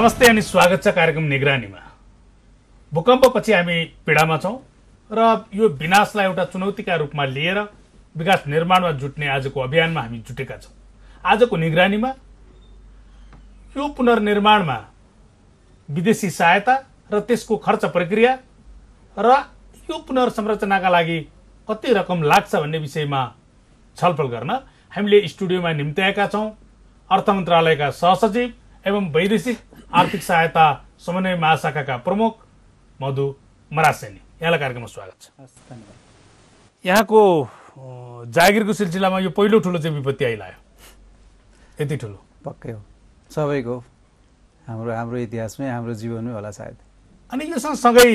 नमस्ते अनि स्वागत छ कार्यक्रम निगरानीमा। भूकम्पपछि हामी पीडामा छौं र यो विनाशलाई एउटा चुनौतीका रूपमा लिएर विकास निर्माणमा जुट्ने आजको अभियानमा हामी जुटेका छौं। आजको निगरानीमा यो पुनर्निर्माणमा विदेशी सहायता र त्यसको खर्च प्रक्रिया र यो पुनर्संरचनाका लागि कति रकम लाग्छ भन्ने विषयमा छलफल गर्न हामीले स्टुडियोमा निम्त्याएका छौं अर्थ मन्त्रालयका सहसचिव एवं वैदेशिक आर्थिक सहायता समन्वय महाशाखाका प्रमुख मधु मरासिनी। यहाँलाई कार्यक्रममा स्वागत छ। यहाँको जागिरको सिलसिलामा यो पहिलो ठुलो चाहिँ विपत्ति आइलायो। यति ठुलो पक्कै हो, सबैको हाम्रो इतिहासमै हाम्रो जीवनमै होला सायद। अनि यो सँगै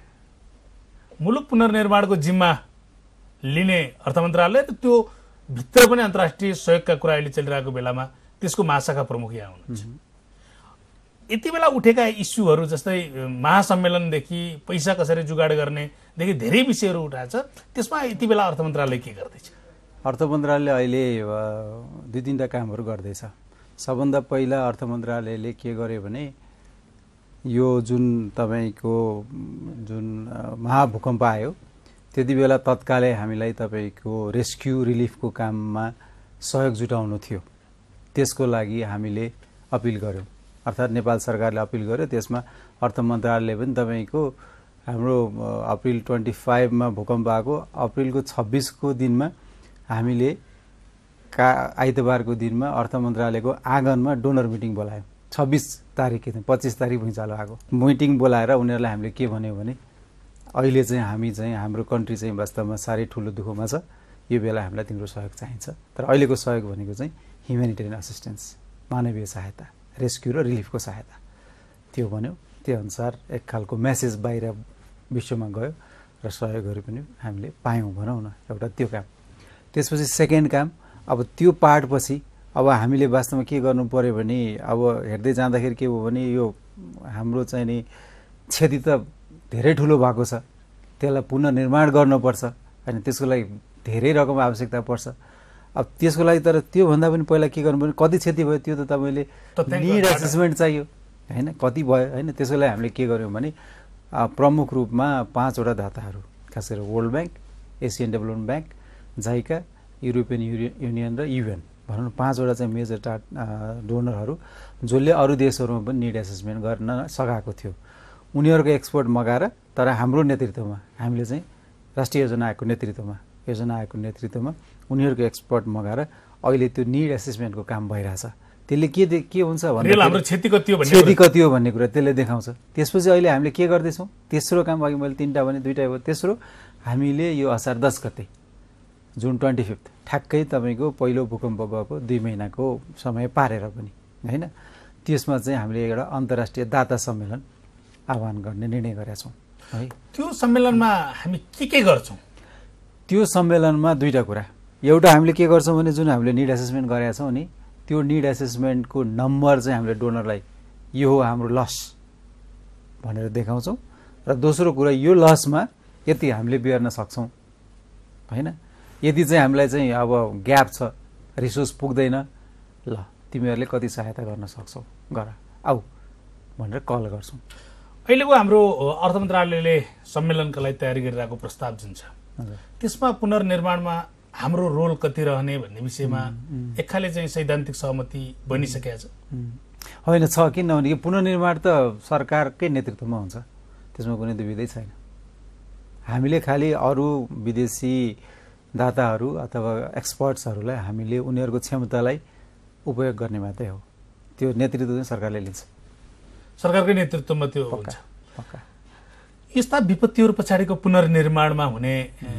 मुलुक पुनर्निर्माणको जिम्मा लिने अर्थ मन्त्रालय र त्यो भित्र पनि अन्तर्राष्ट्रिय सहयोगका कुरा अहिले चलिरहेको बेलामा त्यसको महाशाखा प्रमुख यहाँ हुनुहुन्छ। यति बेला उठेका इस्युहरू जस्तै महासम्मेलनदेखि पैसा कसरी जुगाड गर्नेदेखि धेरै विषयहरू उठाएको छ। त्यसमा यति बेला अर्थ मन्त्रालय के गर्दैछ? अर्थ मन्त्रालयले अहिले दुई तीनटा कामहरू गर्दैछ। सबभन्दा पहिला अर्थ मन्त्रालयले के गर्यो भने यो जुन तपाईँको जुन महाभूकम्प आयो त्यति बेला तत्कालै हामीलाई तपाईँको रेस्क्यु रिलिफको काममा सहयोग जुटाउनु थियो। त्यसको लागि हामीले अपिल गर्यौँ, अर्थात् नेपाल सरकारले अपिल गर्यो। त्यसमा अर्थ मन्त्रालयले पनि तपाईँको हाम्रो अप्रिल 25 मा भूकम्प आएको अप्रिलको 26 को दिनमा हामीले आइतबारको दिनमा अर्थ मन्त्रालयको आँगनमा डोनर मिटिङ बोलायौँ। 26 तारिक 25 तारिक भुइँचालो आएको मिटिङ बोलाएर उनीहरूलाई हामीले के भन्यो भने अहिले चाहिँ हामी चाहिँ हाम्रो कन्ट्री चाहिँ वास्तवमा साह्रै ठुलो दुःखमा छ, यो बेला हामीलाई तिम्रो सहयोग चाहिन्छ। तर अहिलेको सहयोग भनेको चाहिँ ह्युमेनिटेरियन असिस्टेन्स, मानवीय सहायता, रेस्क्यु र रिलिफको सहायता, त्यो भन्यो। त्यो अनुसार एक खालको मेसेज बाहिर विश्वमा गयो र सहयोगहरू पनि हामीले पायौँ भनौँ न। एउटा त्यो काम। त्यसपछि सेकेन्ड काम, अब त्यो पार्टपछि अब हामीले वास्तवमा के गर्नु पर्यो भने अब हेर्दै जाँदाखेरि के भयो भने यो हाम्रो चाहिँ नि क्षति त धेरै ठुलो भएको छ, त्यसलाई पुनर्निर्माण गर्नुपर्छ अनि त्यसको लागि धेरै रकम आवश्यकता पर्छ। अब त्यसको लागि तर त्योभन्दा पनि पहिला के गर्नु पर्ने, कति क्षति भयो त्यो त तपाईँले निड एसेसमेन्ट चाहियो होइन, कति भयो होइन। त्यसको लागि हामीले के गर्यौँ भने प्रमुख रूपमा 5 वटा दाताहरू, खास गरेर World Bank, Asian Development Bank, JICA, European Union र युएन भनौँ 5 वटा चाहिँ मेजर डोनरहरू जसले अरू देशहरूमा पनि निड एसेसमेन्ट गर्न सघाएको थियो। उनीहरूको एक्सपर्ट मगाएर तर हाम्रो नेतृत्वमा हामीले चाहिँ राष्ट्रिय योजना आयोगको नेतृत्वमा उनीहरूको एक्सपर्ट मगाएर अहिले त्यो निड एसेसमेन्टको काम भइरहेछ। त्यसले के हुन्छ भने हाम्रो क्षति कति हो भन्ने कुरा त्यसले देखाउँछ। त्यसपछि अहिले हामीले के गर्दैछौँ, तेस्रो काम, अघि मैले 3टा भने 2टा हो। तेस्रो, हामीले यो असार 10 गते जुन 25 ठ्याक्कै तपाईँको पहिलो भूकम्प गएको 2 महिनाको समय पारेर पनि होइन, त्यसमा चाहिँ हामीले एउटा अन्तर्राष्ट्रिय दाता सम्मेलन आह्वान गर्ने निर्णय गरेका छौँ है। त्यो सम्मेलनमा हामी के गर्छौँ? त्यो सम्मेलनमा 2टा कुरा। एउटा हामीले के गर्छौँ भने जुन हामीले निड एसेसमेन्ट गरेका छौँ नि, त्यो निड एसेसमेन्टको नम्बर चाहिँ हामीले डोनरलाई यो हो हाम्रो लस भनेर देखाउँछौँ। र दोस्रो कुरा, यो लसमा यति हामीले बेर्न सक्छौँ होइन, यदि चाहिँ हामीलाई चाहिँ अब ग्याप छ, रिसोर्स पुग्दैन, ल तिमीहरूले कति सहायता गर्न सक्छौ गर आऊ भनेर कल गर्छौँ। अहिलेको हाम्रो अर्थ मन्त्रालयले सम्मेलनका लागि तयारी गरिरहेको प्रस्ताव जुन छ त्यसमा पुनर्निर्माणमा हाम्रो रोल कति रहने भन्ने विषयमा एक खाले चाहिँ सैद्धान्तिक सहमति बनिसकेको छ होइन? छ, किनभने पुनर्निर्माण त सरकारकै नेतृत्वमा हुन्छ, त्यसमा कुनै दुविधै छैन। हामीले खालि अरू विदेशी दाताहरू अथवा एक्सपर्ट्सहरूलाई हामीले उनीहरूको क्षमतालाई उपयोग गर्ने मात्रै हो। त्यो नेतृत्व चाहिँ सरकारले लिन्छ, सरकारकै नेतृत्वमा त्यो हुन्छ। यस्ता विपत्तिहरू पछाडिको पुनर्निर्माणमा हुने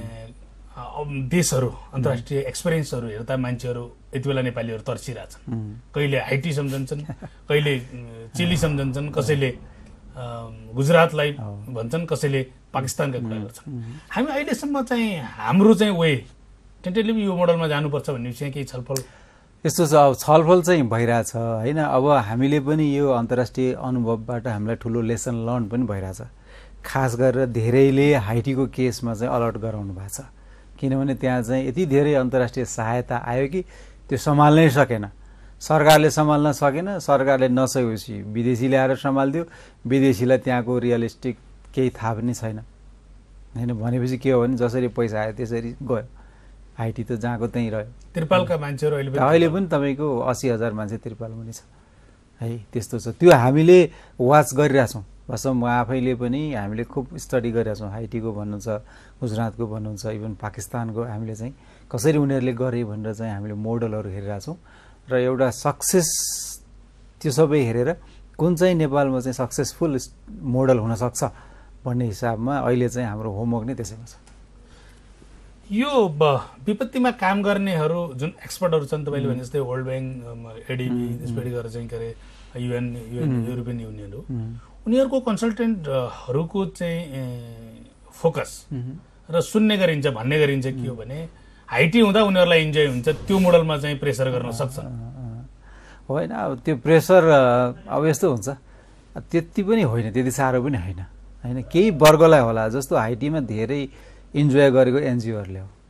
देशहरू, अन्तर्राष्ट्रिय एक्सपिरियन्सहरू हेर्दा मान्छेहरू यति बेला नेपालीहरू तर्सिरहेछन्। कहिले हाइटी सम्झन्छन्, कहिले चिली सम्झन्छन्, कसैले गुजरातलाई भन्छन्, कसैले पाकिस्तानका कुरा गर्छन्। हामी अहिलेसम्म चाहिँ हाम्रो चाहिँ वे टेन्टेटिभ यो मोडलमा जानुपर्छ भन्ने विषय केही छलफल यस्तो छ। अब छलफल चाहिँ भइरहेछ होइन। अब हामीले पनि यो अन्तर्राष्ट्रिय अनुभवबाट हामीलाई ठुलो लेसन लर्न पनि भइरहेछ। खास गरेर धेरैले हाइटीको केसमा चाहिँ अलर्ट गराउनु भएको छ, किनभने त्यहाँ चाहिँ यति धेरै अन्तर्राष्ट्रिय सहायता आयो कि त्यो सम्हाल्नै सकेन। सरकारले सम्हाल्न सकेन, सरकारले नसकेपछि विदेशी ल्याएर सम्हालिदियो, विदेशीलाई त्यहाँको रियलिस्टिक केही थाहा पनि छैन होइन। भनेपछि के हो भने जसरी पैसा आयो त्यसरी गयो, आइटी त जहाँको त्यहीँ रह्यो। त्रिपालका मान्छेहरू अहिले पनि तपाईँको 80,000 मान्छे त्रिपाल मुनि छ है, त्यस्तो छ। त्यो हामीले वाच गरिरहेछौँ, वास्तवमा आफैले पनि हामीले खुब स्टडी गरिरहेछौँ। आइटीको भन्नुहुन्छ, गुजरातको भन्नुहुन्छ, इभन पाकिस्तानको हामीले चाहिँ कसरी उनीहरूले गरे भनेर चाहिँ हामीले मोडलहरू हेरिरहेछौँ र एउटा सक्सेस त्यो सबै हेरेर कुन चाहिँ नेपालमा चाहिँ सक्सेसफुल मोडल हुनसक्छ भन्ने हिसाबमा अहिले चाहिँ हाम्रो होमवर्क नै त्यसैमा छ। यो विपत्तिमा काम गर्नेहरू जुन एक्सपर्टहरू छन्, तपाईँले भने जस्तै वर्ल्ड ब्याङ्क, एडिबी, त्यसपछि गरेर चाहिँ के अरे युएन, युरोपियन युनियन हो, उनीहरूको कन्सल्टेन्टहरूको चाहिँ फोकस र सुन्ने गरिन्छ, भन्ने गरिन्छ के हो भने आइटी हुँदा उनीहरूलाई इन्जोय हुन्छ, त्यो मोडलमा चाहिँ प्रेसर गर्न सक्छन् होइन। अब त्यो प्रेसर अब यस्तो हुन्छ, त्यति पनि होइन, त्यति साह्रो पनि होइन होइन। केही वर्गलाई होला, जस्तो आइटीमा धेरै इन्जोय गरेको एनजिओहरूले हो,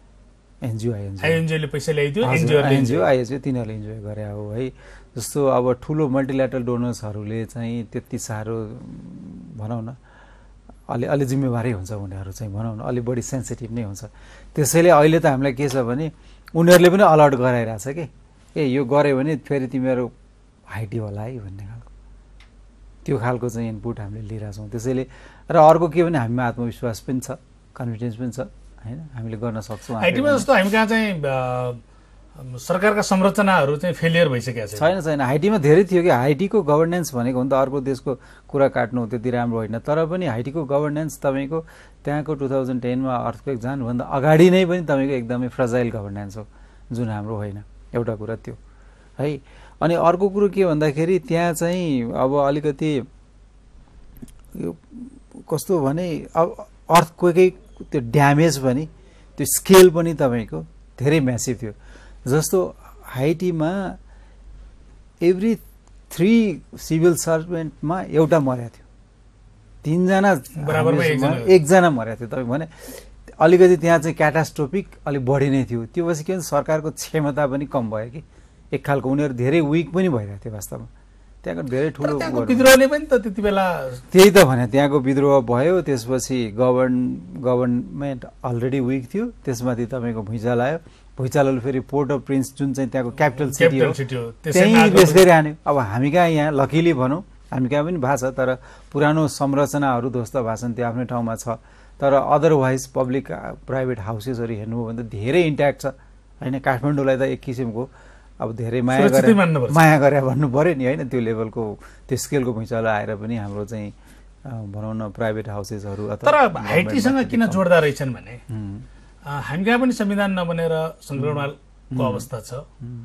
एनजिओले पैसा ल्याइदियो, एनजिओ आइएचओ तिनीहरूले इन्जोय गरे हो है। जस्तो अब ठुलो मल्टिल्याटरल डोनर्सहरूले चाहिँ त्यति साह्रो भनौँ न अलि जिम्मेवारी हुन्छ, उनीहरू चाहिँ भनौँ न अलि बढी सेन्सिटिभ नै हुन्छ। त्यसैले अहिले त हामीलाई के छ भने उनीहरूले पनि अलर्ट गराइरहेछ कि यो गऱ्यो भने फेरि तिमीहरू आइटी होला है भन्ने खालको, त्यो खालको चाहिँ इनपुट हामीले लिइरहेछौँ। त्यसैले र अर्को के भने हामीमा आत्मविश्वास पनि छ, कन्फिडेन्स पनि छ होइन, हामीले गर्न सक्छौँ। आइटीमा जस्तो हामी कहाँ चाहिँ सरकारका संरचनाहरू चाहिँ फेलियर भइसकेका छैन। आइटीमा धेरै थियो कि आइटीको गभर्नेन्स भनेको हुन त अर्को देशको कुरा काट्नु त्यति राम्रो होइन, तर पनि आइटीको गभर्नेन्स तपाईँको त्यहाँको 2010मा अर्थक्वेक जानुभन्दा अगाडि नै पनि तपाईँको एकदमै फ्रजाइल गभर्नेन्स हो, जुन हाम्रो होइन। एउटा कुरा त्यो है। अनि अर्को कुरो के भन्दाखेरि त्यहाँ चाहिँ अब अलिकति कस्तो भने अब अर्थक्वेकै त्यो ड्यामेज पनि त्यो स्केल पनि तपाईँको धेरै म्यासिभ थियो। जस्तो आइटीमा एभ्री 3 सिभिल सर्भेन्टमा एउटा मरेको थियो, 3 जना एकजना मरेको थियो। तपाईँ भने अलिकति त्यहाँ चाहिँ क्याटास्ट्रोफिक अलिक बढी नै थियो। त्यो पछि के भन्छ सरकारको क्षमता पनि कम भयो कि एक खालको उनीहरू धेरै विक पनि भइरहेको थियो वास्तवमा। त्यहाँको धेरै ठुलो विद्रोहले पनि त त्यति बेला त्यही त भने त्यहाँको विद्रोह भयो, त्यसपछि गभर्नमेन्ट अलरेडी विक थियो, त्यसमाथि तपाईँको भुइँचालो आयो, भुइँचालोले फेरि पोर्ट अफ प्रिन्स जुन चाहिँ त्यहाँको क्यापिटल सिटी हो त्यहीँ बेस गरी हान्यो। अब हामी कहाँ यहाँ लकिली भनौँ हामी कहाँ पनि भएको छ, तर पुरानो संरचनाहरू ध्वस्त भएको छन्, त्यो आफ्नै ठाउँमा छ। तर अदरवाइज पब्लिक प्राइभेट हाउसेसहरू हेर्नुभयो भने त धेरै इन्ट्याक्ट छ होइन। काठमाडौँलाई त एक किसिमको अब धेरै माया गरे भन्नु पऱ्यो नि होइन। त्यो लेभलको त्यो स्केलको भुइँचालो आएर पनि हाम्रो चाहिँ भनौँ न प्राइभेट हाउसेसहरू। तर आइटीसँग किन जोड्दा रहेछन् भने हामी कहाँ पनि संविधान नबनेर सङ्क्रमणको अवस्था छ।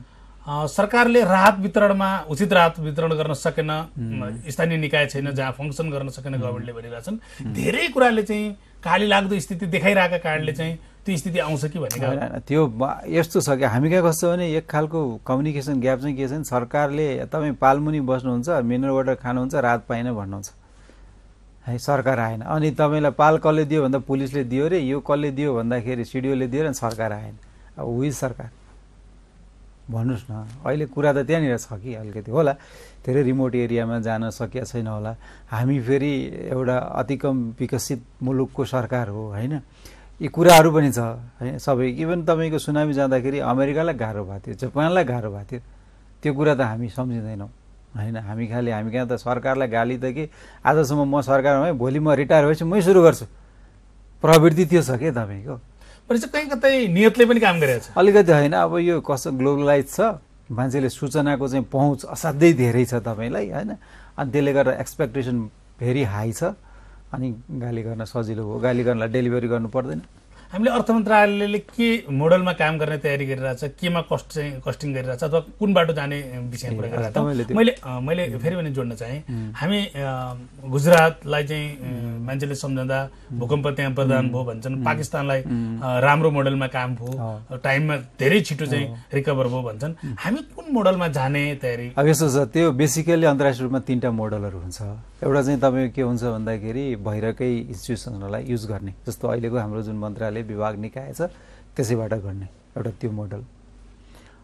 सरकारले राहत वितरणमा उचित राहत वितरण गर्न सकेन, स्थानीय निकाय छैन जहाँ फङ्सन गर्न सकेन गभर्मेन्टले भनिरहेछन्। धेरै कुराले चाहिँ काली लाग्दो स्थिति देखाइरहेका कारणले चाहिँ त्यो स्थिति आउँछ कि भनेको त्यो यस्तो छ कि हामी कहाँ कस्तो भने एक खालको कम्युनिकेसन ग्याप चाहिँ के छ भने सरकारले तपाईँ पालमुनि बस्नुहुन्छ, मिनरल वाटर खानुहुन्छ, राहत पाएन भन्नुहुन्छ है, सरकार आएन। अनि तपाईँलाई पाल कसले दियो भन्दा पुलिसले दियो रे, यो कसले दियो भन्दाखेरि सिडिओले दियो र सरकार आएन। अब उही सरकार भन्नुहोस् न। अहिले कुरा त त्यहाँनिर छ कि अलिकति होला धेरै रिमोट एरियामा जान सकिया छैन होला। हामी फेरि एउटा अति कम विकसित मुलुकको सरकार हो होइन। यी कुराहरू पनि छ होइन। सबै इभन तपाईँको सुनामी जाँदाखेरि अमेरिकालाई गाह्रो भएको थियो, जापानलाई गाह्रो भएको थियो, त्यो कुरा त हामी सम्झिँदैनौँ होइन। हामी कहाँ त सरकारलाई गाली त के आजसम्म म सरकारमा है, भोलि म रिटायर भएपछि मै सुरु गर्छु, प्रवृत्ति त्यो छ क्या तपाईँको। कहीँ कतै नियतले पनि काम गरेको छ अलिकति होइन। अब यो कस्तो ग्लोबलाइज छ, मान्छेले सूचनाको चाहिँ पहुँच असाध्यै धेरै छ तपाईँलाई होइन। अनि त्यसले गर्दा एक्सपेक्टेसन भेरी हाई छ, अनि गाली गर्न सजिलो हो, गाली गर्नलाई डेलिभरी गर्नु पर्दैन। हामीले अर्थ मन्त्रालयले के मोडलमा काम गर्ने तयारी गरिरहेछ, केमा कस्टिङ गरिरहेछ अथवा कुन बाटो जाने विषयमा कुरा गरिरहेछ। मैले फेरि पनि जोड्न चाहेँ, हामी गुजरातलाई चाहिँ मान्छेले सम्झँदा भूकम्प त्यहाँ प्रदान भयो भन्छन्, पाकिस्तानलाई राम्रो मोडलमा काम भयो, टाइममा धेरै छिटो चाहिँ रिकभर भयो भन्छन्। हामी कुन मोडलमा जाने तयारी? अब यस्तो छ, त्यो बेसिकली अन्तर्राष्ट्रिय रूपमा 3टा मोडलहरू हुन्छ। एउटा चाहिँ तपाईँको के हुन्छ भन्दाखेरि बाहिरकै इन्स्टिट्युसनहरूलाई युज गर्ने, जस्तो अहिलेको हाम्रो जुन मन्त्रालय विभाग निकाय छ त्यसैबाट गर्ने एउटा त्यो मोडल।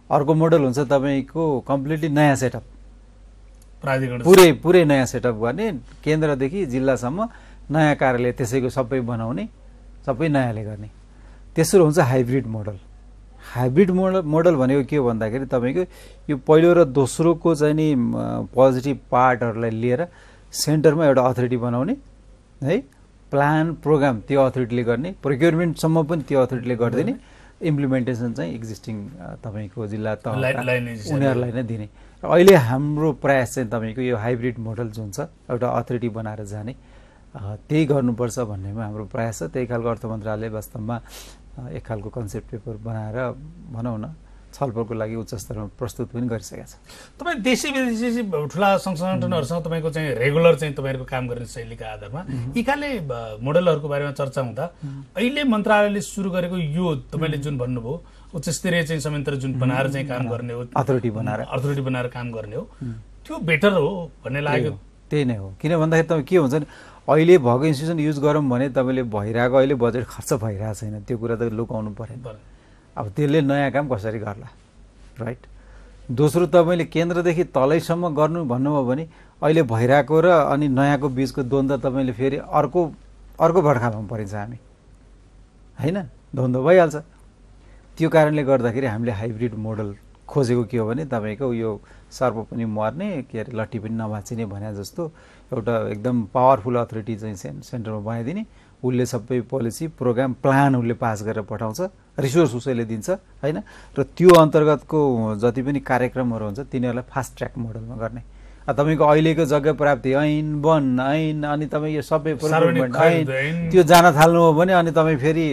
अर्को मोडल हुन्छ तपाईँको कम्प्लिटली नयाँ सेटअप, प्राधिकरण पुरै नयाँ सेटअप गर्ने, केन्द्रदेखि जिल्लासम्म नयाँ कार्यालय त्यसैको सबै बनाउने, सबै नयाँले गर्ने। तेस्रो हुन्छ हाइब्रिड मोडल। हाइब्रिड मोडल भनेको के हो भन्दाखेरि तपाईँको यो पहिलो र दोस्रोको चाहिँ नि पोजिटिभ पार्टहरूलाई लिएर सेन्टरमा एउटा अथोरिटी बनाउने है, प्लान प्रोग्राम त्यो अथोरिटीले गर्ने, प्रोक्योरमेन्टसम्म पनि त्यो अथोरिटीले गरिदिने, इम्प्लिमेन्टेसन चाहिँ एक्जिस्टिङ तपाईँको जिल्ला तह उनीहरूलाई नै दिने। र अहिले हाम्रो प्रयास चाहिँ तपाईँको यो हाइब्रिड मोडल जुन छ एउटा अथोरिटी बनाएर जाने त्यही गर्नुपर्छ भन्नेमा हाम्रो प्रयास छ। त्यही खालको अर्थ मन्त्रालयले वास्तवमा एक खालको कन्सेप्ट पेपर बनाएर भनौँ न छलफलको लागि उच्च स्तरमा प्रस्तुत पनि गरिसकेका छ। तपाईँ देशी विदेशी ठुला सङ्घ संगठनहरूसँग तपाईँको चाहिँ रेगुलर चाहिँ तपाईँहरूको काम गर्ने शैलीका आधारमा यी खाले मोडलहरूको बारेमा चर्चा हुँदा अहिले मन्त्रालयले सुरु गरेको यो तपाईँले जुन भन्नुभयो उच्च स्तरीय चाहिँ संयन्त्र जुन बनाएर चाहिँ काम गर्ने हो, अथोरिटी बनाएर काम गर्ने हो, त्यो बेटर हो भन्ने लाग्यो। त्यही नै हो। किन भन्दाखेरि तपाईँ के हुन्छ नि अहिले भएको इन्स्टिट्युसन युज गरौँ भने तपाईँले भइरहेको अहिले बजेट खर्च भइरहेको छैन, त्यो कुरा त लुकाउनु परेन। अब त्यसले नयाँ काम कसरी गर्ला, राइट। दोस्रो तपाईँले केन्द्रदेखि तलैसम्म गर्नु भन्नुभयो भने अहिले भइरहेको र अनि नयाँको बिचको द्वन्द्व तपाईँले फेरि अर्को भड्खालमा परिन्छ हामी, होइन, द्वन्द्व भइहाल्छ। त्यो कारणले गर्दाखेरि हामीले हाइब्रिड मोडल खोजेको के हो भने तपाईँको यो सर्प पनि मर्ने के अरे लट्ठी पनि नभाँचिने भने जस्तो एउटा एकदम पावरफुल अथोरिटी चाहिँ सेन्टरमा बनाइदिने, उसले सबै पोलिसी प्रोग्राम प्लान उसले पास गरेर पठाउँछ, रिसोर्स उसैले दिन्छ होइन, र त्यो अन्तर्गतको जति पनि कार्यक्रमहरू हुन्छ तिनीहरूलाई फास्ट ट्र्याक मोडलमा गर्ने। तपाईँको अहिलेको जग्गा प्राप्ति ऐन वन ऐन अनि तपाईँ यो सबै ऐन त्यो जान थाल्नुभयो भने अनि तपाईँ फेरि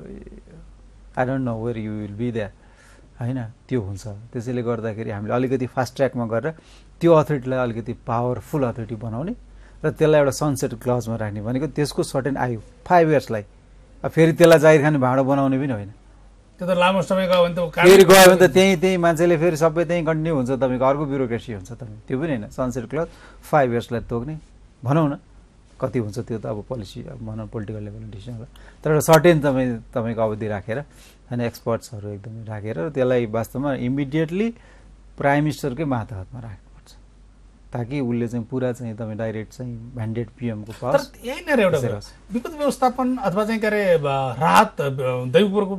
I don't know where you will be there होइन, त्यो हुन्छ। त्यसैले गर्दाखेरि हामीले अलिकति फास्ट ट्र्याकमा गरेर त्यो अथोरिटीलाई अलिकति पावरफुल अथोरिटी बनाउने र त्यसलाई एउटा सनसेट क्लजमा राख्ने भनेको त्यसको सर्टेन आयु 5 इयर्सलाई फेरि त्यसलाई जाहिर खाने भाँडो बनाउने पनि होइन। त्यो त लामो समय गयो भने त फेरि गयो भने त त्यही मान्छेले फेरि सबै त्यहीँ कन्टिन्यू हुन्छ, तपाईँको अर्को ब्युरोक्रेसी हुन्छ, तपाईँ त्यो पनि होइन। सनसेट क्लज 5 इयर्सलाई तोक्ने भनौँ न, कति हुन्छ त्यो त अब पोलिसी अब भनौँ पोलिटिकल लेभलमा डिसिजन होला, तर एउटा सर्टेन तपाईँको अवधि राखेर होइन एक्सपर्ट्सहरू एकदमै राखेर त्यसलाई वास्तवमा इमिडिएटली प्राइम मिनिस्टरकै मातहतमा राख्नुपर्छ ताकि उसले चाहिँ पुरा चाहिँ तपाईँ डाइरेक्ट चाहिँ म्यान्डेट पिएमको पास। यही नै एउटा विपद व्यवस्थापन अथवा चाहिँ के अरे राहत दैवपूर्वको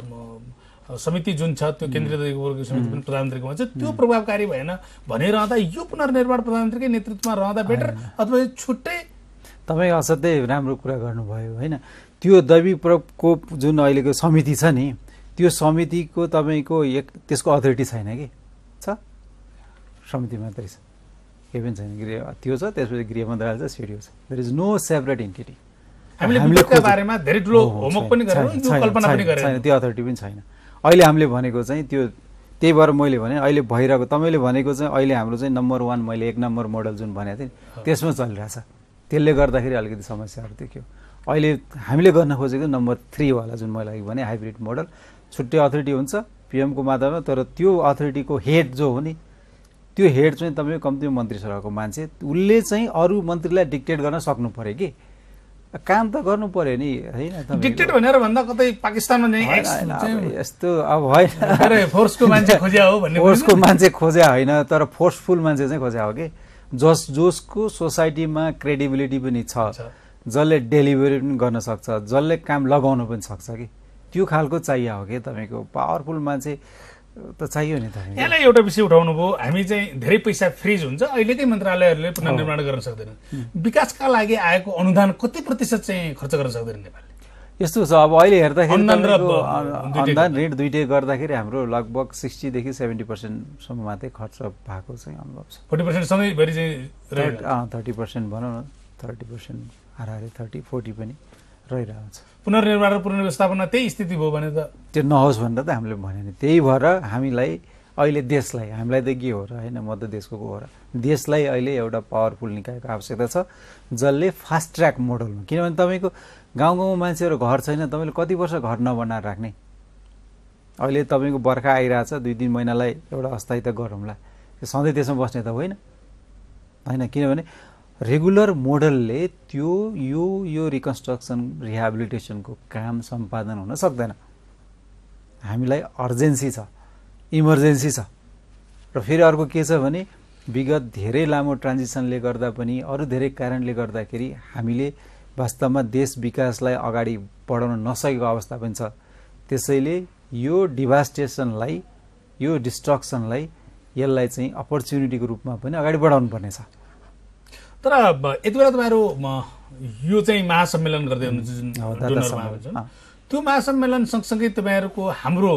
समिति जुन छ त्यो केन्द्रीय दैवपूर्वको समिति पनि प्रधानमन्त्रीको हुन्छ, त्यो प्रभावकारी भएन भनिरहँदा यो पुनर्निर्माण प्रधानमन्त्रीकै नेतृत्वमा रहँदा बेटर अथवा छुट्टै। तपाईँ असाध्यै राम्रो कुरा गर्नुभयो होइन। त्यो दैवी प्रकोप जुन अहिलेको समिति छ नि त्यो समितिको तपाईँको त्यसको अथोरिटी छैन कि छ, समिति मात्रै छ, केही पनि छैन। त्यो छ, त्यसपछि गृह मन्त्रालय छ, सिडिओ छ, there is no separate entity. हामीले बारेमा धेरै ठुलो होमवर्क पनि गरेर यो कल्पना पनि गरेर छैन, त्यो अथोरिटी पनि छैन। अहिले हामीले भनेको चाहिँ त्यो त्यही भएर मैले भने अहिले भइरहेको तपाईँले भनेको चाहिँ अहिले हाम्रो चाहिँ नम्बर 1 मैले 1 नम्बर मोडल जुन भनेको थिएँ त्यसमा चलिरहेछ, त्यसले गर्दाखेरि अलिकति समस्याहरू देखियो। अहिले हामीले गर्न खोजेको नम्बर 3 वाला जुन मैले अघि भने हाइब्रिड मोडल, छुट्टै अथोरिटी हुन्छ पिएमको माध्यममा, तर त्यो अथोरिटीको हेड जो हो नि त्यो हेड चाहिँ तपाईँ कम्ती मन्त्री सभाको मान्छे, उसले चाहिँ अरू मन्त्रीलाई डिक्टेट गर्न सक्नु पर्यो कि, काम त गर्नु पर्यो नि होइन। डिक्टेट भनेर भन्दा कतै पाकिस्तानमा यस्तो अब होइन, फोर्सको मान्छे खोज्या हो भन्ने, फोर्सको मान्छे खोज्या होइन तर फोर्सफुल मान्छे चाहिँ खोज्या हो कि जसको सोसाइटीमा क्रेडिबिलिटी पनि छ, जसले डेलिभरी पनि गर्न सक्छ, जसले काम लगाउन पनि सक्छ कि त्यो खालको चाहियो हो कि तपाईँको पावरफुल मान्छे त चाहियो नि। तपाईँ यहाँलाई एउटा विषय उठाउनु भयो, हामी चाहिँ धेरै पैसा फ्रिज हुन्छ अहिलेकै मन्त्रालयहरूले पुनर्निर्माण गर्न सक्दैन, विकासका लागि आएको अनुदान कति प्रतिशत चाहिँ खर्च गर्न सक्दैन नेपालले? यस्तो छ अब अहिले हेर्दाखेरि अनुदान ऋण दुइटै गर्दाखेरि हाम्रो लगभग 60 देखि 70% सम्म मात्रै खर्च भएको चाहिँ अनुभव छ। 40% सँगै भरि चाहिँ 30% भनौँ न, 30% हाराहारी 30-40 पनि रहिरहेको छ। पुनर्निर्माण र पुनर्व्यवस्थापनमा त्यही स्थिति भयो भने त त्यो नहोस् भनेर त हामीले भने नि, त्यही भएर हामीलाई अहिले देशलाई, हामीलाई त के हो र होइन, म त देशको हो र देशलाई अहिले एउटा पावरफुल निकायको आवश्यकता छ जसले फास्ट ट्र्याक मोडलमा, किनभने तपाईँको गाउँ मान्छेहरू घर छैन, तपाईँले कति वर्ष घर नबनाएर राख्ने? अहिले तपाईँको बर्खा आइरहेछ 2-3 महिनालाई एउटा अस्थायी त गरौँला, सधैँ त्यसमा बस्ने त होइन होइन, किनभने रेगुलर मोडलले त्यो यो रिकन्स्ट्रक्सन रिहेबिलिटेसनको काम सम्पादन हुन सक्दैन। हामीलाई अर्जेन्सी छ, इमर्जेन्सी छ र फेरि अर्को के छ भने विगत धेरै लामो ट्रान्जिसनले गर्दा पनि अरू धेरै कारणले गर्दाखेरि हामीले वास्तवमा देश विकासलाई अगाडि बढाउन नसकेको अवस्था पनि छ। त्यसैले यो डिभास्टेसनलाई, यो डिस्ट्रक्सनलाई, यसलाई चाहिँ अपर्च्युनिटीको रूपमा पनि अगाडि बढाउनु पर्नेछ। तर यति बेला तपाईँहरू यो चाहिँ महासम्मेलन गर्दै हुनुहुन्छ, त्यो महासम्मेलन सँगसँगै तपाईँहरूको हाम्रो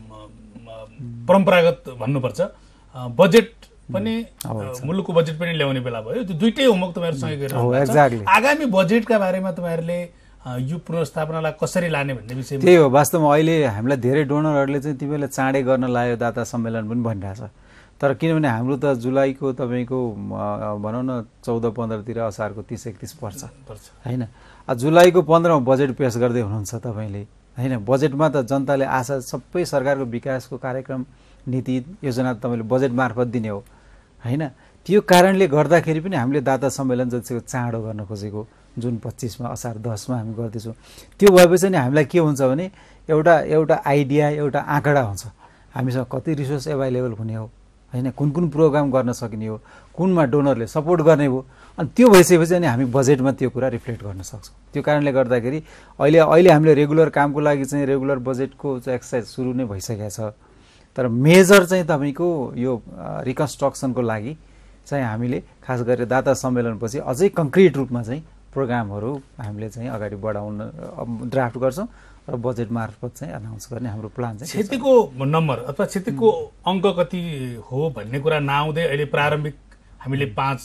परम्परागत भन्नुपर्छ बजेट पनि, मुलुकको बजेट पनि ल्याउने बेला भयो। त्यो दुईटै होमवर्क तपाईँहरूसँग गरिरहनु। आगामी बजेटका बारेमा तपाईँहरूले यो पुनर्स्थापनालाई कसरी लाने भन्ने विषयमा त्यही हो। वास्तवमा अहिले हामीलाई धेरै डोनरहरूले चाहिँ तिमीलाई चाँडै गर्न लाग्यो दाता सम्मेलन पनि भनिरहेछ। तर किनभने हाम्रो त जुलाईको तपाईँको भनौँ न 14-15तिर असारको 30-31 पर्छ होइन। जुलाईको 15मा बजेट पेश गर्दै हुनुहुन्छ तपाईँले होइन। बजेटमा त जनताले आशा सबै सरकारको विकासको कार्यक्रम नीति योजना तपाईँले बजेट मार्फत दिने हो होइन। त्यो कारणले गर्दाखेरि पनि हामीले दाता सम्मेलन जतिको चाँडो गर्न खोजेको, जुन 25मा असार 10मा हामी गर्दैछौँ। त्यो भएपछि नि हामीलाई के हुन्छ भने एउटा आइडिया, एउटा आँकडा हुन्छ हामीसँग कति रिसोर्स एभाइलेबल हुने हो होइन, कुन प्रोग्राम गर्न सकिने हो, कुनमा डोनरले सपोर्ट गर्ने हो। अनि त्यो भइसकेपछि अनि हामी बजेटमा त्यो कुरा रिफ्लेक्ट गर्न सक्छौँ। त्यो कारणले गर्दाखेरि अहिले हामीले रेगुलर कामको लागि चाहिँ रेगुलर बजेटको एक्सर्साइज सुरु नै भइसकेको छ। तर मेजर चाहिँ तपाईँको यो रिकन्स्ट्रक्सनको लागि चाहिँ हामीले खास गरेर दाता सम्मेलनपछि अझै कङ्क्रिट रूपमा चाहिँ प्रोग्रामहरू हामीले चाहिँ अगाडि बढाउन ड्राफ्ट गर्छौँ र बजेट मार्फत चाहिँ अनाउन्स गर्ने हाम्रो प्लान चाहिँ। क्षतिको नम्बर अथवा क्षतिको अङ्क कति हो भन्ने कुरा नआउँदै अहिले प्रारम्भिक हामीले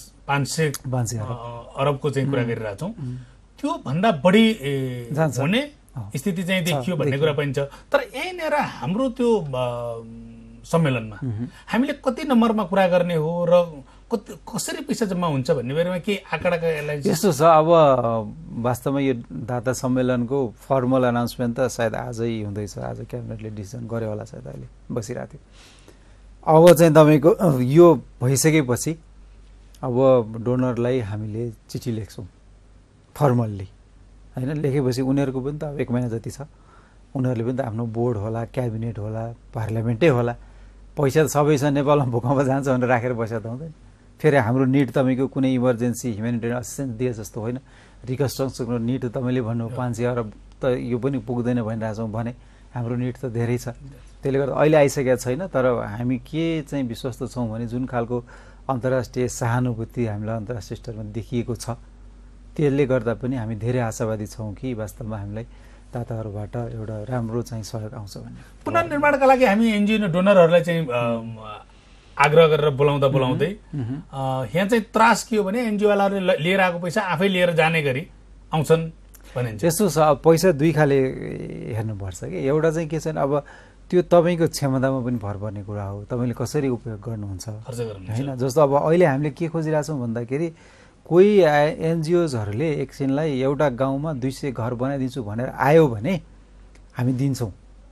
500 अरबको चाहिँ कुरा गरिरहेछौँ। त्यो भन्दा बढी हुने स्थिति चाहिँ देखियो भन्ने कुरा पनि छ। तर यहीँनिर हाम्रो त्यो सम्मेलनमा हामीले कति नम्बरमा कुरा गर्ने हो र कसरी पैसा जम्मा हुन्छ भन्ने बारेमा के आँकडाका यसलाई यस्तो छ। अब वास्तवमा यो दाता सम्मेलनको फर्मल अनाउन्समेन्ट त सायद आजै हुँदैछ, आज क्याबिनेटले डिसिजन गर्यो होला, सायद अहिले बसिरहेको थियो। अब चाहिँ तपाईँको यो भइसकेपछि अब डोनरलाई हामीले चिठी लेख्छौँ फर्मल्ली होइन। लेखेपछि उनीहरूको पनि त अब 1 महिना जति छ, उनीहरूले पनि त आफ्नो बोर्ड होला, क्याबिनेट होला, पार्लियामेन्टै होला। पैसा त सबै छ, नेपालमा भूकम्प जान्छ भनेर राखेर पैसा त हुँदैन। फेरि हाम्रो निड तपाईँको कुनै इमर्जेन्सी ह्युमेनिटेरियन असिस्टेन्स दिए जस्तो होइन। रिकन्स्ट्रक्सनको निड तपाईँले भन्नु 500 अरब त यो पनि पुग्दैन भनिरहेछौँ भने हाम्रो निड त धेरै छ। त्यसले गर्दा अहिले आइसकेको छैन। तर हामी के चाहिँ विश्वस्त छौँ भने जुन खालको अन्तर्राष्ट्रिय सहानुभूति हामीलाई अन्तर्राष्ट्रिय स्तरमा देखिएको छ, त्यसले गर्दा पनि हामी धेरै आशावादी छौँ कि वास्तवमा हामीलाई दाताहरूबाट एउटा राम्रो चाहिँ सहयोग आउँछ भन्ने। पुनर्निर्माणका लागि हामी एनजिओ डोनरहरूलाई चाहिँ आग्रह गरेर बोलाउँदै यहाँ चाहिँ त्रास के हो भने एनजिओवालाहरूले लिएर आएको पैसा आफै लिएर जाने गरी आउँछन् भनिन्छ। त्यस्तो छ। अब पैसा दुई खाले हेर्नुपर्छ कि। एउटा चाहिँ के छैन, अब त्यो तपाईँको क्षमतामा पनि भर पर्ने कुरा हो, तपाईँले कसरी उपयोग गर्नुहुन्छ होइन। जस्तो अब अहिले हामीले के खोजिरहेछौँ भन्दाखेरि कोही एनजिओजहरूले एकछिनलाई एउटा गाउँमा 200 घर बनाइदिन्छु भनेर आयो भने हामी दिन्छौँ,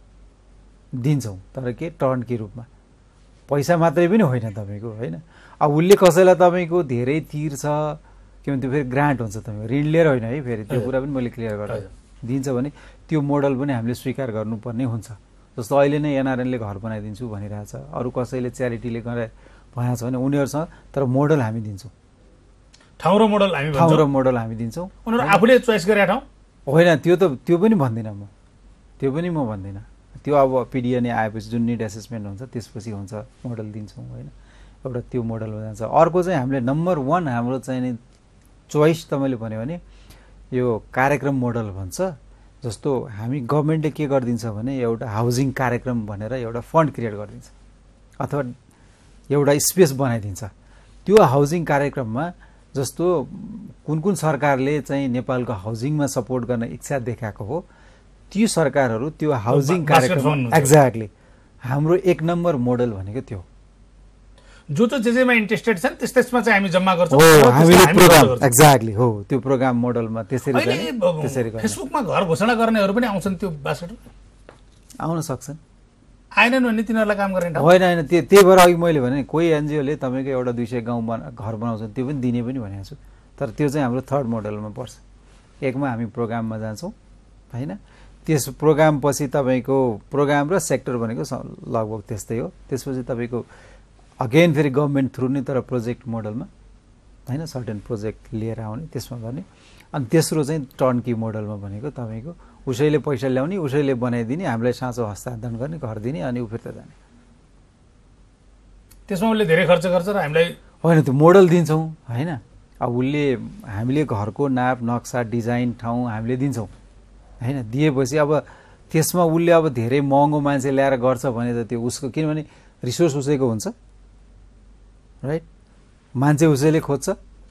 तर के टर्नकी रूपमा, पैसा मात्रै पनि होइन तपाईँको होइन। अब उसले कसैलाई तपाईँको धेरै तिर्छ किनभने त्यो फेरि ग्रान्ट हुन्छ, तपाईँको ऋण लिएर होइन है। फेरि त्यो कुरा पनि मैले क्लियर गरेँ, दिन्छ भने त्यो मोडल पनि हामीले स्वीकार गर्नुपर्ने हुन्छ। जस्तो अहिले नै एनआरएनले घर बनाइदिन्छु भनिरहेछ, अरू कसैले च्यारिटीले गरेर भनेको छ भने उनीहरूसँग, तर मोडल हामी दिन्छौँ, ठाउँ र मोडल हामी दिन्छौँ। उनीहरू आफूले चोइस गरेका ठाउँ होइन, त्यो पनि भन्दिनँ म, भन्दिनँ। त्यो अब पिडिएनए आएपछि जुन निड एसेसमेन्ट हुन्छ त्यसपछि हुन्छ, मोडल दिन्छौँ होइन। एउटा त्यो मोडलमा जान्छ। अर्को चाहिँ हामीले नम्बर 1 हाम्रो चाहिँ नि चोइस तपाईँले भन्यो भने यो कार्यक्रम मोडल भन्छ। जस्तो हामी गभर्मेन्टले के गरिदिन्छ भने एउटा हाउसिङ कार्यक्रम भनेर एउटा फन्ड क्रिएट गरिदिन्छ अथवा एउटा स्पेस बनाइदिन्छ। त्यो हाउसिङ कार्यक्रममा जस्तो कुन सरकारले चाहिँ नेपालको हाउसिङमा सपोर्ट गर्न इच्छा देखाएको हो, त्यो सरकारहरू त्यो हाउसिङ कार्यक्रम एक्ज्याक्टली हाम्रो 1 नम्बर मोडल भनेको त्यो जेमा इन्ट्रेस्टेड छन् त्यसमा चाहिँ हामी जम्मा गर्छौँ। हामीले प्रोग्राम एक्ज्याक्टली हो, त्यो प्रोग्राम मोडलमा त्यसरी फेसबुकमा घर घोषणा गर्नेहरू पनि आउँछन्, त्यो बास्केटमा आउन सक्छन्। आएनन् भने तिनीहरूलाई काम गर्ने होइन। त्यही भएर अघि मैले भने कोही एनजिओले तपाईँको एउटा 200 गाउँमा घर बनाउँछन्, त्यो पनि दिने पनि भनेको छु। तर त्यो चाहिँ हाम्रो 3rd मोडलमा पर्छ। 1मा हामी प्रोग्राममा जान्छौँ होइन, त्यस प्रोग्राम पछि तपाईँको प्रोग्राम र सेक्टर भनेको लगभग त्यस्तै हो। त्यसपछि तपाईँको अगेन फेरि गभर्मेन्ट थ्रु नै तर प्रोजेक्ट मोडलमा होइन सर्टेन प्रोजेक्ट लिएर आउने त्यसमा गर्ने। अनि तेस्रो चाहिँ टर्नकी मोडलमा भनेको तपाईँको उसैले पैसा ल्याउने उसैले बनाइदिने हामीलाई साँचो हस्तान्तरण गर्ने घर दिने अनि ऊ फिर्ता जाने। त्यसमा उसले धेरै खर्च गर्छ र हामीलाई होइन त्यो मोडल दिन्छौँ होइन। अब उसले हामीले घरको नाप नक्सा डिजाइन ठाउँ हामीले दिन्छौँ होइन। दिएपछि अब त्यसमा उसले अब धेरै महँगो मान्छे ल्याएर गर्छ भने त त्यो उसको किनभने रिसोर्स उसैको हुन्छ राइट। मान्छे उसैले खोज्छ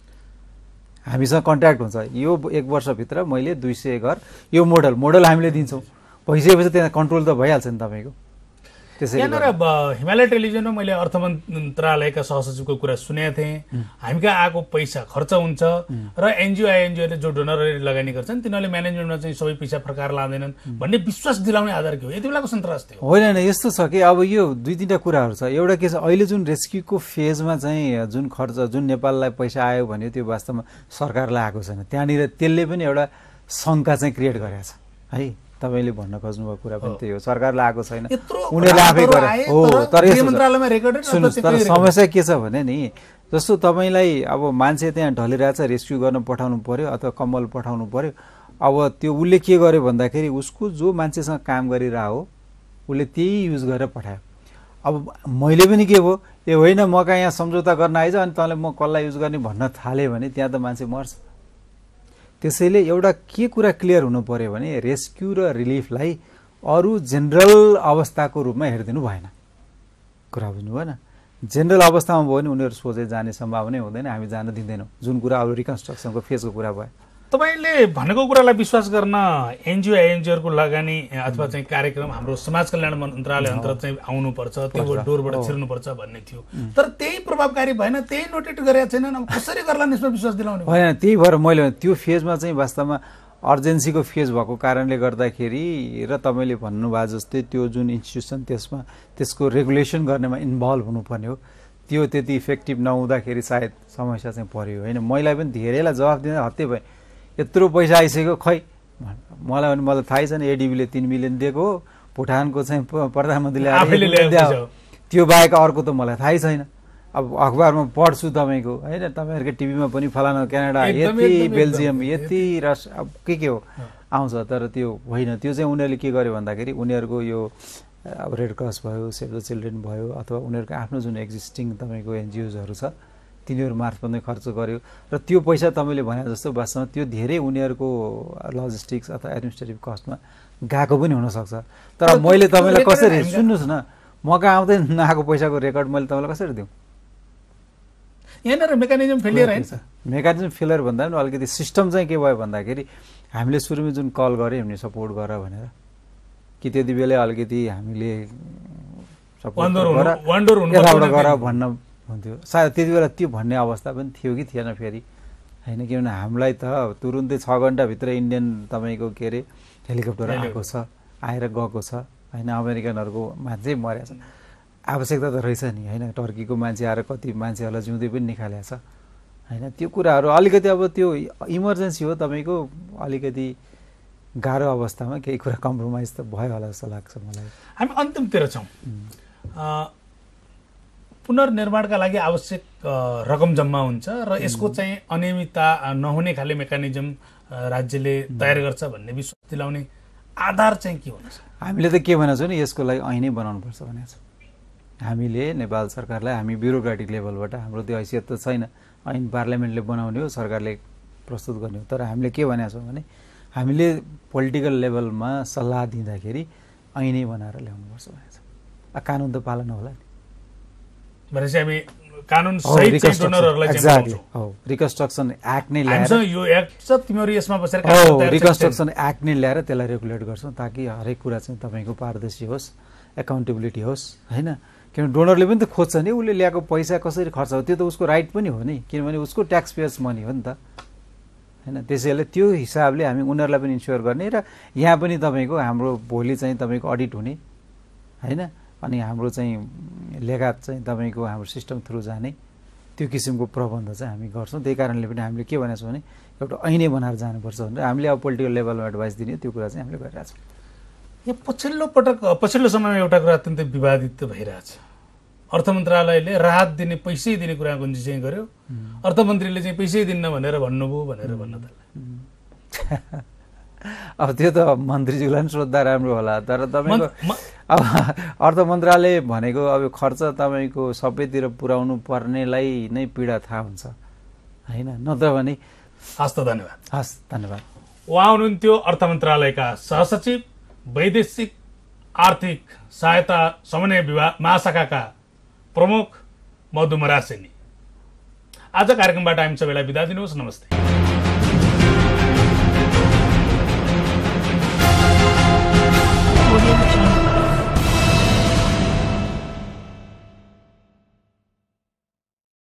हामीसँग कन्ट्याक्ट हुन्छ यो 1 वर्षभित्र मैले 200 घर यो मोडल हामीले दिन्छौँ भइसकेपछि त्यहाँ कन्ट्रोल त भइहाल्छ नि तपाईँको। यहाँनिर हिमालय टेलिभिजनमा मैले अर्थ मन्त्रालयका सहसचिवको कुरा सुनेको थिएँ। हामी कहाँ आएको पैसा खर्च हुन्छ र एनजिओ आइएनजिओले जो डोनरले लगानी गर्छन् तिनीहरूले म्यानेजमेन्टमा चाहिँ सबै पैसा फर्काएर लाँदैनन् भन्ने विश्वास दिलाउने आधार के हो? यति बेलाको सन्तास थियो होइन। यस्तो छ कि अब यो 2-3टा कुराहरू छ। एउटा के छ अहिले जुन रेस्क्युको फेजमा चाहिँ जुन खर्च जुन नेपाललाई पैसा आयो भने त्यो वास्तवमा सरकारलाई आएको छैन। त्यहाँनिर त्यसले पनि एउटा शङ्का चाहिँ क्रिएट गरेको छ है। तपाईँले भन्न खोज्नुभएको कुरा पनि त्यही हो। सरकारलाई आएको छैन उनीहरूले आफै गरे हो। तर सुन्नुहोस् तर समस्या के छ भने नि जस्तो तपाईँलाई अब मान्छे त्यहाँ ढलिरहेछ रेस्क्यु गर्न पठाउनु पर्यो अथवा कम्बल पठाउनु पर्यो। अब त्यो उसले के गर्यो भन्दाखेरि उसको जो मान्छेसँग काम गरिरहेको हो उसले त्यही युज गरेर पठायो। अब मैले पनि के भयो ए होइन म कहाँ यहाँ सम्झौता गर्न आइज अनि तँलाई म कसलाई युज गर्ने भन्न थालेँ भने त्यहाँ त मान्छे मर्छ। त्यसैले एउटा के कुरा क्लियर हुनु पर्यो भने रेस्क्यु र रिलिफलाई अरू जेनरल अवस्थाको रूपमा हेरिदिनु भएन। कुरा बुझ्नु भएन। जेनरल अवस्थामा भयो भने उनीहरू सोझै जाने सम्भावना हुँदैन हामी जान दिँदैनौँ। जुन कुरा अब रिकन्स्ट्रक्सनको फेजको कुरा भयो। तपाईँले भनेको कुरालाई विश्वास गर्न एनजिओ आइएनजिओहरूको लगानी अथवा चाहिँ कार्यक्रम हाम्रो समाज कल्याण मन्त्रालय अन्तर्गत चाहिँ आउनुपर्छ त्यो डोरबाट छिर्नुपर्छ भन्ने थियो। तर त्यही प्रभावकारी भएन त्यही नोटेट गरेका छैनन्। अब कसरी गर्ला यसमा विश्वास दिलाउने होइन। त्यही भएर मैले त्यो फेजमा चाहिँ वास्तवमा अर्जेन्सीको फेज भएको कारणले गर्दाखेरि र तपाईँले भन्नुभएको जस्तै त्यो जुन इन्स्टिट्युसन त्यसमा त्यसको रेगुलेसन गर्नेमा इन्भल्भ हुनुपर्ने हो त्यो त्यति इफेक्टिभ नहुँदाखेरि सायद समस्या चाहिँ पर्यो होइन। मैले पनि धेरैलाई जवाफ दिँदा हत्ते भएँ यत्रो पैसा आइसक्यो खै मलाई पनि मलाई थाहै छैन एडिबीले 3 मिलियन दिएको हो भुटानको चाहिँ प्रधानमन्त्रीले त्यो बाहेक अर्को त मलाई थाहै छैन। अब अखबारमा पढ्छु तपाईँको होइन तपाईँहरूको टिभीमा पनि फलाना क्यानाडा यति बेल्जियम यति रसिया अब के हो आउँछ। तर त्यो होइन। त्यो चाहिँ उनीहरूले के गर्यो भन्दाखेरि उनीहरूको यो अब रेड क्रस भयो सेभ द चिल्ड्रेन भयो अथवा उनीहरूको आफ्नो जुन एक्जिस्टिङ तपाईँको एनजिओजहरू छ तिनीहरू मार्फत नै खर्च गर्यो र त्यो पैसा तपाईँले भने जस्तो वास्तवमा त्यो धेरै उनीहरूको लजिस्टिक्स अथवा एडमिनिस्ट्रेटिभ कस्टमा गएको पनि हुनसक्छ। तर मैले तपाईँलाई कसरी सुन्नुहोस् न म कहाँ आउँदै नआएको पैसाको रेकर्ड मैले तपाईँलाई कसरी दिउँ? यहाँनिर मेकानिजम फेलियर होइन। मेकानिजम फेलियर भन्दा पनि अलिकति सिस्टम चाहिँ के भयो भन्दाखेरि हामीले सुरुमै जुन कल गऱ्यौँ हामीले सपोर्ट गर भनेर कि त्यति बेलै अलिकति हामीले सपोर्ट गर भन्न हुन्थ्यो सायद त्यति बेला त्यो भन्ने अवस्था पनि थियो कि थिएन फेरि होइन। किनभने हामीलाई त तुरुन्तै 6 घन्टाभित्र इन्डियन तपाईँको के अरे हेलिकप्टर आएको छ आएर गएको छ होइन। अमेरिकनहरूको मान्छे मरेको छ आवश्यकता त रहेछ नि होइन। टर्कीको मान्छे आएर कति मान्छेहरूलाई जिउँदै पनि निकालेको छ होइन। त्यो कुराहरू अलिकति अब त्यो इमर्जेन्सी हो तपाईँको अलिकति गाह्रो अवस्थामा केही कुरा कम्प्रोमाइज त भयो होला जस्तो लाग्छ मलाई। हामी अन्तिमतिर छौँ। पुनर्निर्माणका लागि आवश्यक रकम जम्मा हुन्छ र यसको चाहिँ अनियमितता नहुने खाले मेकानिजम राज्यले तयार गर्छ भन्ने विश्वास दिलाउने आधार चाहिँ के हुनेछ? हामीले त के भनेको छौँ नि यसको लागि ऐनै बनाउनुपर्छ भनेको छ। हामीले नेपाल सरकारलाई हामी ब्युरोक्रेटिक लेभलबाट हाम्रो त्यो हैसियत त छैन। ऐन पार्लियामेन्टले बनाउने हो सरकारले प्रस्तुत गर्ने हो। तर हामीले के भनेको छौँ भने हामीले पोलिटिकल लेभलमा सल्लाह दिँदाखेरि ऐनै बनाएर ल्याउनुपर्छ भनेको छ। कानुन त पालन होला नि भनेपछि हामी कानुन सहित चाहिँ डोनरहरूलाई चाहिँ रिकन्स्ट्रक्सन एक्ट नै ल्याएर यो एक्ट छ तिमीहरू यसमा बसेर रिकन्स्ट्रक्सन एक्ट नै ल्याएर त्यसलाई रेगुलेट गर्छौँ ताकि हरेक कुरा चाहिँ तपाईँको पारदर्शी होस् एकाउन्टेबिलिटी होस् होइन। किनभने डोनरले पनि त खोज्छ नि उसले ल्याएको पैसा कसरी खर्च हो त्यो त उसको राइट पनि हो नि किनभने उसको ट्याक्स पेयर्स मनी हो नि त होइन। त्यसैले त्यो हिसाबले हामी उनीहरूलाई पनि इन्स्योर गर्ने र यहाँ पनि तपाईँको हाम्रो भोलि चाहिँ तपाईँको अडिट हुने होइन। अनि हाम्रो चाहिँ लेगात चाहिँ तपाईँको हाम्रो सिस्टम थ्रु जाने त्यो किसिमको प्रबन्ध चाहिँ हामी गर्छौँ। त्यही कारणले पनि हामीले के भनेको छौँ भने एउटा ऐनै बनाएर जानुपर्छ भनेर हामीले अब पोलिटिकल लेभलमा एडभाइस दिने त्यो कुरा चाहिँ हामीले गरिरहेको छौँ। यहाँ पछिल्लो समयमा एउटा कुरा अत्यन्तै विवादित भइरहेछ। अर्थ मन्त्रालयले राहत दिने पैसै दिने कुरा गुन्जी चाहिँ गर्यो, अर्थमन्त्रीले चाहिँ पैसै दिन्न भनेर भन्नुभयो भनेर भन्न थाले। अब त्यो त मन्त्रीज्यूलाई पनि सोद्धा राम्रो होला, तर तपाईँको अब अर्थ मन्त्रालय भनेको अब खर्च तपाईँको सबैतिर पुर्याउनु पर्नेलाई नै पीडा थाहा हुन्छ होइन, नत्र भने। हस् त, धन्यवाद। हस्, धन्यवाद। उहाँ हुनुहुन्थ्यो अर्थ मन्त्रालयका सहसचिव, वैदेशिक आर्थिक सहायता समन्वय विभाग महाशाखाका प्रमुख मधु मरासिनी। आज कार्यक्रमबाट हामी सबैलाई बिदा दिनुहोस्। नमस्ते।